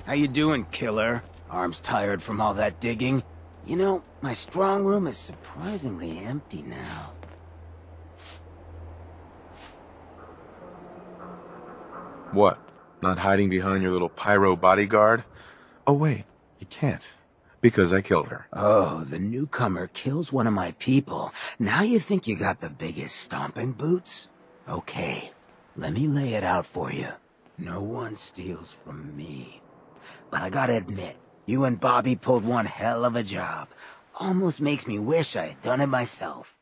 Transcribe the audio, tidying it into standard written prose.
How you doing, killer? Arms tired from all that digging? You know, my strong room is surprisingly empty now. What? Not hiding behind your little pyro bodyguard? Oh wait, you can't. Because I killed her. Oh, the newcomer kills one of my people. Now you think you got the biggest stomping boots? Okay, let me lay it out for you. No one steals from me. But I gotta admit, you and Bobby pulled one hell of a job. Almost makes me wish I had done it myself.